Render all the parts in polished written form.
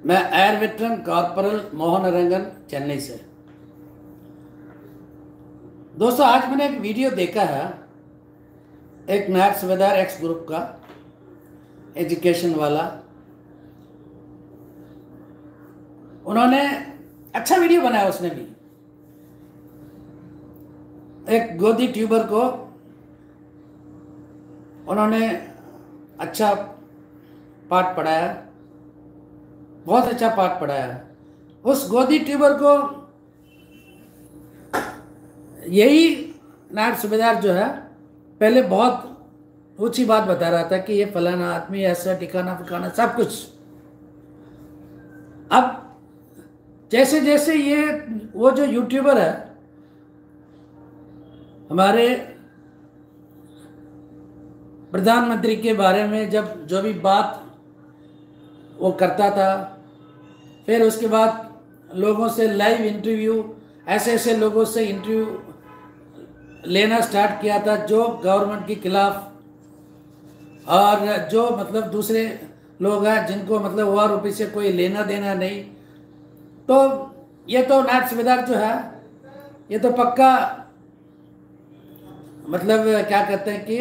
मैं air veteran corporal Mohan Rangan, Chennai से। दोस्तों, आज मैंने एक वीडियो देखा है, एक नायब सूबेदार एक्स ग्रुप का, एजुकेशन वाला। उन्होंने अच्छा वीडियो बनाया। उसने भी एक गोदी ट्यूबर को उन्होंने अच्छा पाठ पढ़ाया, बहुत अच्छा पाठ पढ़ाया। उस गोदी ट्यूबर को यही नायब सूबेदार जो है पहले बहुत ऊंची बात बता रहा था कि ये फलाना आदमी ऐसा, ठिकाना फिकाना सब कुछ। अब जैसे जैसे ये वो जो यूट्यूबर है हमारे प्रधानमंत्री के बारे में जब जो भी बात वो करता था, फिर उसके बाद लोगों से लाइव इंटरव्यू, ऐसे ऐसे लोगों से इंटरव्यू लेना स्टार्ट किया था जो गवर्नमेंट के खिलाफ, और जो मतलब दूसरे लोग हैं जिनको मतलब ओआरओपी से कोई लेना देना नहीं। तो ये तो नायब सूबेदार जो है ये तो पक्का मतलब क्या कहते हैं कि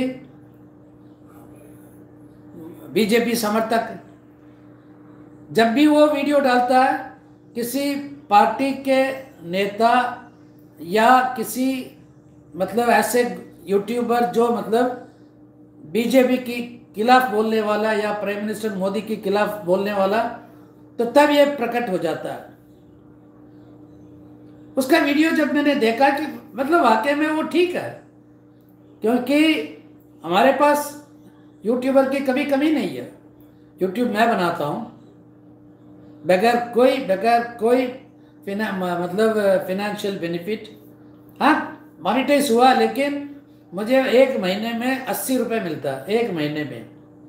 बीजेपी समर्थक। जब भी वो वीडियो डालता है किसी पार्टी के नेता या किसी मतलब ऐसे यूट्यूबर जो मतलब बीजेपी के खिलाफ बोलने वाला या प्राइम मिनिस्टर मोदी के खिलाफ बोलने वाला, तो तब ये प्रकट हो जाता है। उसका वीडियो जब मैंने देखा कि मतलब वाकई में वो ठीक है, क्योंकि हमारे पास यूट्यूबर की कभी कमी नहीं है। यूट्यूब मैं बनाता हूँ बगैर कोई मतलब फिनेंशियल बेनिफिट। हाँ, मॉनिटाइज हुआ, लेकिन मुझे एक महीने में 80 रुपये मिलता है, एक महीने में।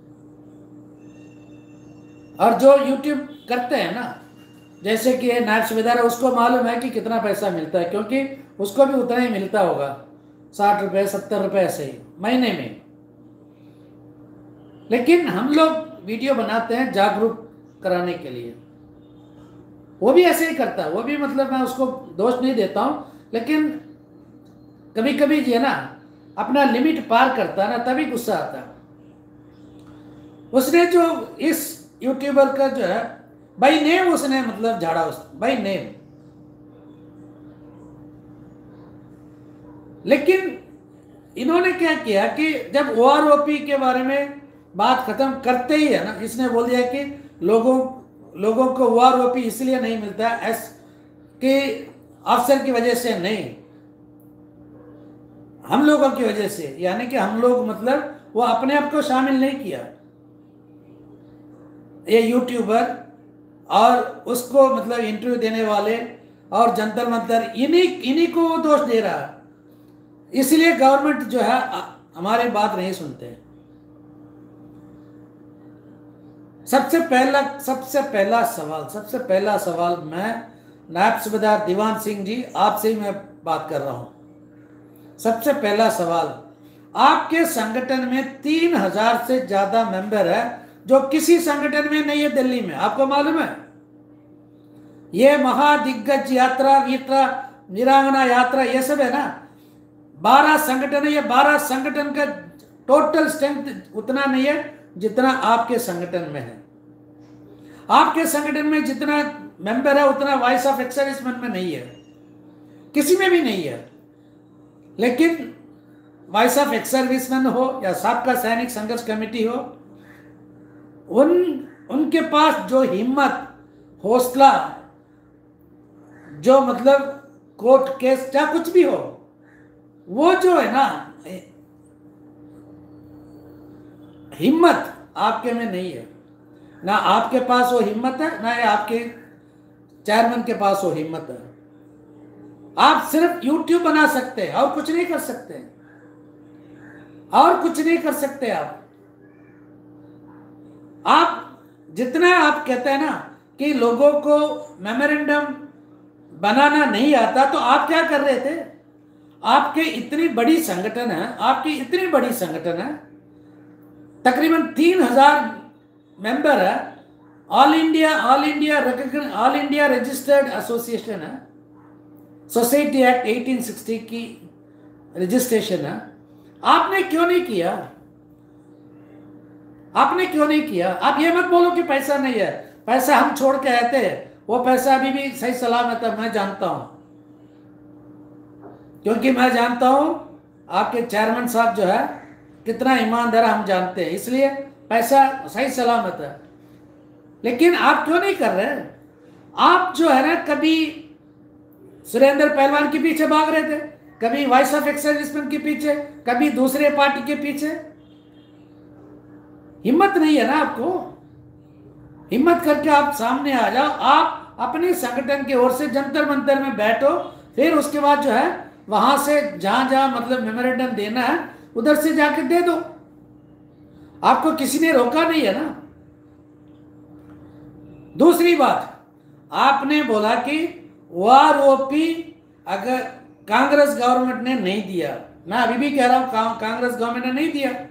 और जो यूट्यूब करते हैं ना, जैसे कि नायब सूबेदार है, उसको मालूम है कि कितना पैसा मिलता है, क्योंकि उसको भी उतना ही मिलता होगा, 60 रुपये 70 रुपये ऐसे ही महीने में। लेकिन हम लोग वीडियो बनाते हैं जागरूक कराने के लिए। वो भी ऐसे ही करता है, वो भी मतलब मैं उसको दोष नहीं देता हूँ, लेकिन कभी कभी ये ना अपना लिमिट पार करता है ना, तभी गुस्सा आता है। उसने जो इस यूट्यूबर का जो है बाई नेम उसने मतलब झाड़ा, उस बाई नेम। लेकिन इन्होंने क्या किया कि जब ओआरओपी के बारे में बात खत्म करते ही है ना, इसने बोल दिया कि लोगों को ओआरओपी इसलिए नहीं मिलता एस कि अफसर की वजह से नहीं, हम लोगों की वजह से। यानी कि हम लोग मतलब वो अपने आप को शामिल नहीं किया, ये यूट्यूबर और उसको मतलब इंटरव्यू देने वाले और जंतर मंतर, इन्हीं को वो दोष दे रहा है। इसलिए गवर्नमेंट जो है हमारी बात नहीं सुनते। सबसे पहला सवाल मैं नायब सूबेदार दीवान सिंह जी आपसे ही मैं बात कर रहा हूं। सबसे पहला सवाल, आपके संगठन में 3000 से ज्यादा मेंबर है जो किसी संगठन में नहीं है दिल्ली में, आपको मालूम है? ये महादिग्गज यात्रा, वीरांगना यात्रा, ये सब है ना, 12 संगठन है। ये 12 संगठन का टोटल स्ट्रेंथ उतना नहीं है जितना आपके संगठन में है। आपके संगठन में जितना मेंबर है उतना वॉइस ऑफ एक्स सर्विसमैन में नहीं है, किसी में भी नहीं है। लेकिन वॉइस ऑफ एक्स सर्विसमैन हो या सबका सैनिक संघर्ष कमेटी हो, उनके पास जो हिम्मत, हौसला, जो मतलब कोर्ट केस चाहे कुछ भी हो, वो जो है ना हिम्मत आपके में नहीं है। ना आपके पास वो हिम्मत है, ना आपके चेयरमैन के पास वो हिम्मत है। आप सिर्फ यूट्यूब बना सकते हैं और कुछ नहीं कर सकते, और कुछ नहीं कर सकते। आप जितना आप कहते हैं ना कि लोगों को मेमोरेंडम बनाना नहीं आता, तो आप क्या कर रहे थे? आपकी इतनी बड़ी संगठन है, तकरीबन 3000 मेंबर है, ऑल इंडिया रजिस्टर्ड एसोसिएशन है, सोसाइटी एक्ट 1860 की रजिस्ट्रेशन है। आपने क्यों नहीं किया? आपने क्यों नहीं किया? आप ये मत बोलो कि पैसा नहीं है। पैसा हम छोड़ के आए थे, वो पैसा अभी भी सही सलामत है, मैं जानता हूं, क्योंकि मैं जानता हूं आपके चेयरमैन साहब जो है कितना ईमानदार, हम जानते हैं, इसलिए पैसा सही सलामत है। लेकिन आप क्यों नहीं कर रहे? आप जो है ना, कभी सुरेंद्र पहलवान के पीछे भाग रहे थे, कभी वॉइस ऑफ एक्स सर्विसमैन के पीछे, कभी दूसरे पार्टी के पीछे। हिम्मत नहीं है ना आपको? हिम्मत करके आप सामने आ जाओ, आप अपने संगठन की ओर से जंतर मंतर में बैठो, फिर उसके बाद जो है वहां से जहां जहां मतलब मेमोरेंडम देना है उधर से जाके दे दो। आपको किसी ने रोका नहीं है ना। दूसरी बात, आपने बोला कि OROP अगर कांग्रेस गवर्नमेंट ने नहीं दिया, मैं अभी भी कह रहा हूं कांग्रेस गवर्नमेंट ने नहीं दिया।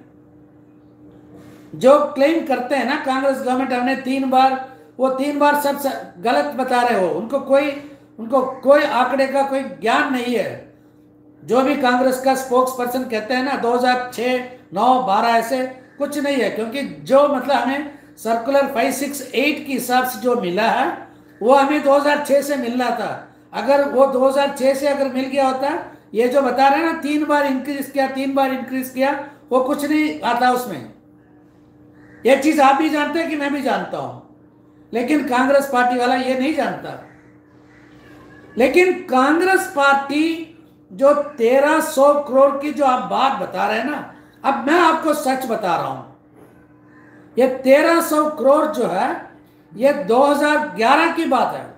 जो क्लेम करते हैं ना कांग्रेस गवर्नमेंट हमने 3 बार, वो 3 बार सब गलत बता रहे हो। उनको कोई आंकड़े का कोई ज्ञान नहीं है। जो भी कांग्रेस का स्पोक्स पर्सन कहते हैं ना 2006, 9, 12 ऐसे कुछ नहीं है, क्योंकि जो मतलब हमें सर्कुलर 568 के हिसाब से जो मिला है वो हमें 2006 से मिलना था। अगर वो 2006 से अगर मिल गया होता, ये जो बता रहे हैं ना 3 बार इंक्रीज किया, 3 बार इंक्रीज किया, वो कुछ नहीं आता उसमें। ये चीज आप भी जानते हैं कि मैं भी जानता हूं, लेकिन कांग्रेस पार्टी वाला ये नहीं जानता। लेकिन कांग्रेस पार्टी जो 1300 करोड़ की जो आप बात बता रहे हैं ना, अब मैं आपको सच बता रहा हूं, ये 1300 करोड़ जो है ये 2011 की बात है।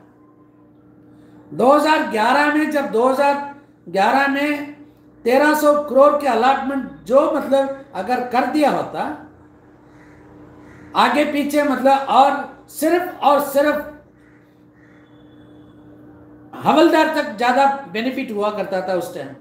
2011 में जब 2011 में 1300 करोड़ के अलॉटमेंट जो मतलब अगर कर दिया होता आगे पीछे मतलब, और सिर्फ हवलदार तक ज्यादा बेनिफिट हुआ करता था उस टाइम,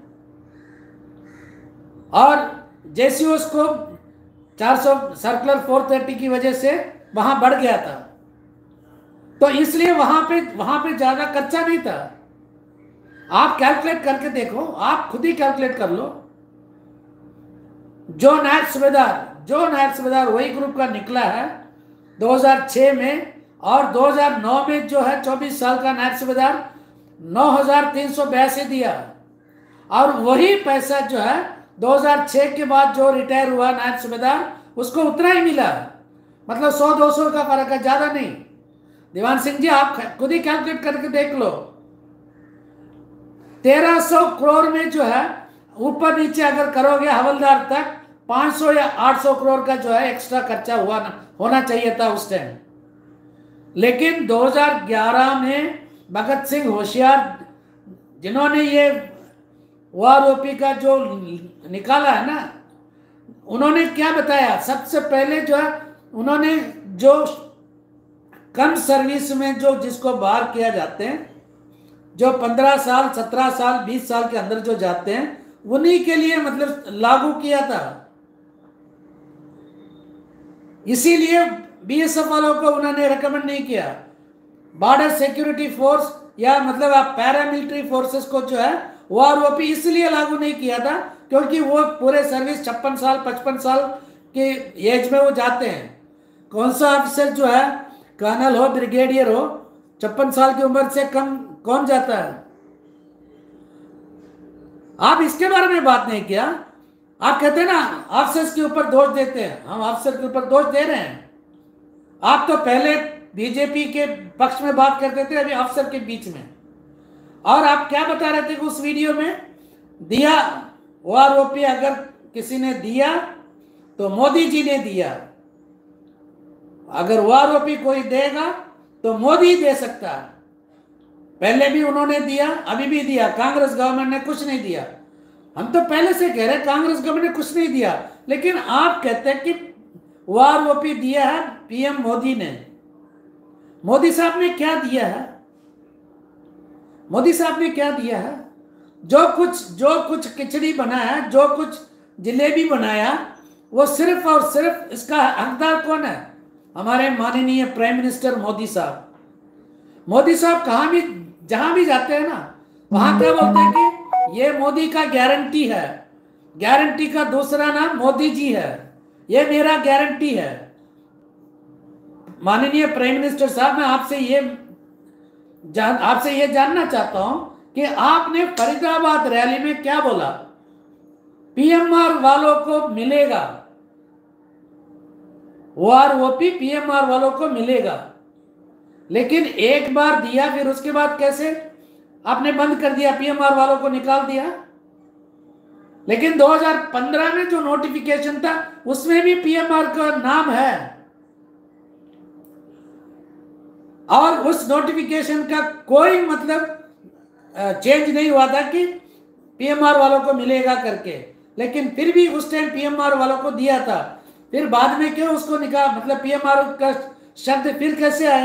और जेसीओस को 400 सर्कुलर 430 की वजह से वहां बढ़ गया था, तो इसलिए वहां पे ज्यादा कच्चा नहीं था। आप कैलकुलेट करके देखो, आप खुद ही कैलकुलेट कर लो। जो नायब सूबेदार वही ग्रुप का निकला है 2006 में, और 2009 में जो है 24 साल का नायब सूबेदार 9382 दिया, और वही पैसा जो है 2006 के बाद जो रिटायर हुआ नायब सूबेदार उसको उतना ही मिला, मतलब 100-200 का फर्क है, ज्यादा नहीं। दीवान सिंह जी आप खुद ही कैलकुलेट करके देख लो। 1300 करोड़ में जो है ऊपर नीचे अगर करोगे हवलदार तक 500 या 800 करोड़ का जो है एक्स्ट्रा खर्चा होना चाहिए था उस टाइम। लेकिन 2011 में भगत सिंह होशियार जिन्होंने ये OROP का जो निकाला है ना, उन्होंने क्या बताया? सबसे पहले जो है उन्होंने जो कम सर्विस में जो जिसको बाहर किया जाते हैं, जो 15 साल 17 साल 20 साल के अंदर जो जाते हैं, उन्हीं के लिए मतलब लागू किया था। इसीलिए BSF वालों को उन्होंने रिकमेंड नहीं किया। बॉर्डर सिक्योरिटी फोर्स या मतलब आप पैरामिलिट्री फोर्सेस को जो है OROP इसलिए लागू नहीं किया था क्योंकि वो पूरे सर्विस 56 साल 55 साल के एज में वो जाते हैं। कौन सा ऑफिसर जो है कर्नल हो ब्रिगेडियर हो 56 साल की उम्र से कम कौन जाता है? आप इसके बारे में बात नहीं किया। आप कहते हैं ना ऑफिसर्स के ऊपर दोष देते हैं, हम ऑफिसर के ऊपर दोष दे रहे हैं। आप तो पहले बीजेपी के पक्ष में बात करते थे, अभी अफसर के बीच में। और आप क्या बता रहे थे उस वीडियो में? दिया OROP अगर किसी ने दिया तो मोदी जी ने दिया, अगर OROP कोई देगा तो मोदी दे सकता है। पहले भी उन्होंने दिया, अभी भी दिया, कांग्रेस गवर्नमेंट ने कुछ नहीं दिया। हम तो पहले से कह रहे हैं कांग्रेस गवर्नमेंट ने कुछ नहीं दिया, लेकिन आप कहते हैं कि OROP दिया है PM मोदी ने। मोदी साहब ने क्या दिया है? मोदी साहब ने क्या दिया है? जो कुछ खिचड़ी बनाया, जो कुछ जलेबी बनाया, वो सिर्फ और सिर्फ इसका हकदार कौन है? हमारे माननीय प्राइम मिनिस्टर मोदी साहब। मोदी साहब कहाँ भी जहां भी जाते हैं ना, वहां क्या बोलते हैं कि ये मोदी का गारंटी है। गारंटी का दूसरा नाम मोदी जी है, ये मेरा गारंटी है। माननीय प्राइम मिनिस्टर साहब, मैं आपसे ये जानना चाहता हूं कि आपने फरीदाबाद रैली में क्या बोला? पीएमआर वालों को मिलेगा, ओआरओपी पीएमआर वालों को मिलेगा, लेकिन एक बार दिया, फिर उसके बाद कैसे आपने बंद कर दिया, पीएमआर वालों को निकाल दिया। लेकिन 2015 में जो नोटिफिकेशन था उसमें भी पीएमआर का नाम है, और उस नोटिफिकेशन का कोई मतलब चेंज नहीं हुआ था कि पीएमआर वालों को मिलेगा करके। लेकिन फिर भी उस टाइम पीएमआर वालों को दिया था, फिर बाद में क्यों उसको निकाल, मतलब पीएमआर का शब्द फिर कैसे आया?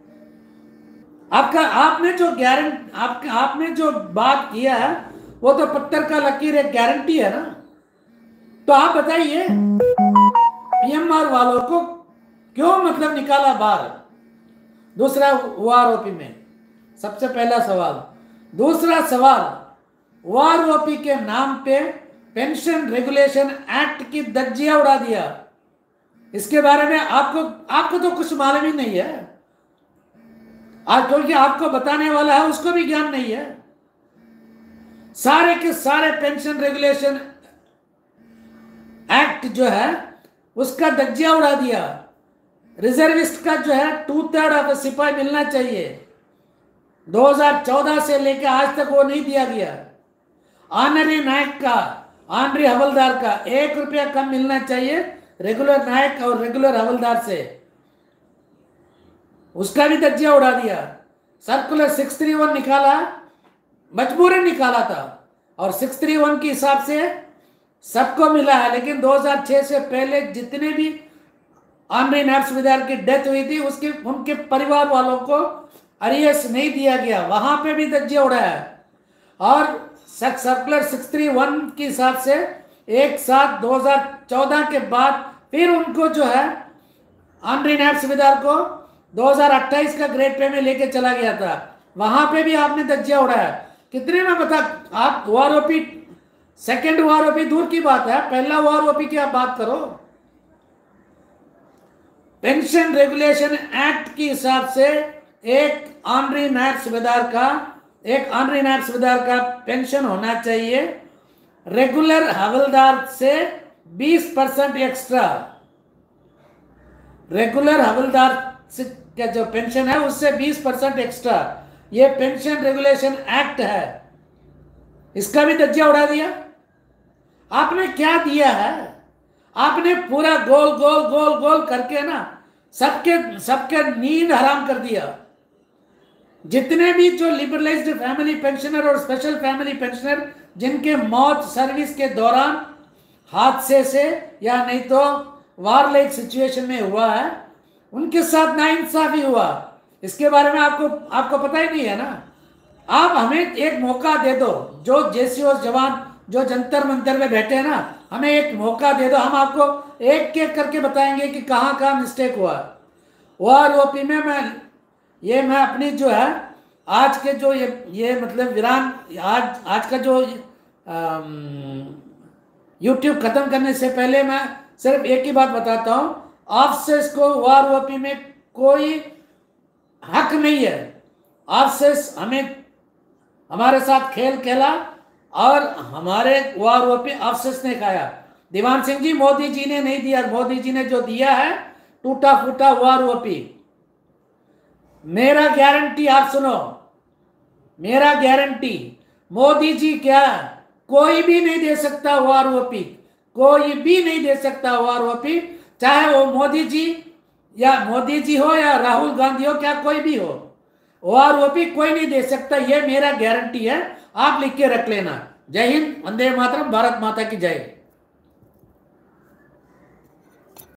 आपने जो बात किया है वो तो पत्थर का लकीर एक गारंटी है ना। तो आप बताइए पीएमआर वालों को क्यों मतलब निकाला बाहर? दूसरा ओआरओपी में, सबसे पहला सवाल। दूसरा सवाल, ओआरओपी के नाम पे पेंशन रेगुलेशन एक्ट की धज्जियां उड़ा दिया। इसके बारे में आपको तो कुछ मालूम ही नहीं है, आज क्योंकि आपको बताने वाला है उसको भी ज्ञान नहीं है। सारे के सारे पेंशन रेगुलेशन एक्ट जो है उसका धज्जियां उड़ा दिया। रिजर्विस्ट का जो है 2/3 ऑफ सिपाही मिलना चाहिए, 2014 से लेकर आज तक वो नहीं दिया गया। ऑनरी नायक का, ऑनरी हवलदार का 1 रुपया कम मिलना चाहिए रेगुलर नायक और रेगुलर हवलदार से, उसका भी धज्जियां उड़ा दिया। सर्कुलर 631 निकाला, मजबूरन निकाला था, और 631 के हिसाब से सबको मिला है। लेकिन 2006 से पहले जितने भी ऑनरी नायब सूबेदार की डेथ हुई थी उनके परिवार वालों को अरियस नहीं दिया गया, वहां पे भी धज्जियां उड़ाया। और सर्कुलर 631 के हिसाब से 1/7/2014 के बाद फिर उनको जो है ऑनरी नायब सूबेदार को 2028 का ग्रेड पे में लेके चला गया था, वहां पे भी आपने धज्जियां उड़ाया। कितने में बता, आप ओआरओपी, सेकेंड ओआरओपी दूर की बात है, पहला ओआरओपी की आप बात करो। पेंशन रेगुलेशन एक्ट के हिसाब से एक ऑनरी नायब सूबेदार का पेंशन होना चाहिए रेगुलर हवलदार से 20% एक्स्ट्रा। रेगुलर हवलदार का जो पेंशन है उससे 20% एक्स्ट्रा, ये पेंशन रेगुलेशन एक्ट है, इसका भी धज्जियां उड़ा दिया। आपने क्या दिया है? आपने पूरा गोल गोल गोल गोल करके ना सबके नींद हराम कर दिया। जितने भी जो लिबरलाइज्ड फैमिली पेंशनर और स्पेशल फैमिली पेंशनर जिनके मौत सर्विस के दौरान हादसे से या नहीं तो वार लाइक सिचुएशन में हुआ है, उनके साथ नाइंसाफी हुआ, इसके बारे में आपको पता ही नहीं है ना। आप हमें एक मौका दे दो, जो जेसीओ जवान जो जंतर मंतर में बैठे हैं ना, हमें एक मौका दे दो, हम आपको एक एक करके बताएंगे कि कहाँ कहाँ मिस्टेक हुआ। ओआरओपी में मैं अपनी जो है आज के जो ये मतलब वीरान आज का जो यूट्यूब खत्म करने से पहले मैं सिर्फ एक ही बात बताता हूँ, ऑफसेस को ओआरओपी में कोई हक नहीं है। ऑफसेस हमारे साथ खेल खेला और हमारे ओआरओपी ऑफसेस ने खाया। दीवान सिंह जी, मोदी जी ने नहीं दिया, मोदी जी ने जो दिया है टूटा फूटा ओआरओपी। मेरा गारंटी आप सुनो, मेरा गारंटी, मोदी जी क्या कोई भी नहीं दे सकता ओआरओपी, कोई भी नहीं दे सकता ओआरओपी, चाहे वो मोदी जी हो या राहुल गांधी हो, क्या कोई भी हो, ओआरओपी कोई नहीं दे सकता, ये मेरा गारंटी है, आप लिख के रख लेना। जय हिंद, वंदे मातरम, भारत माता की जय।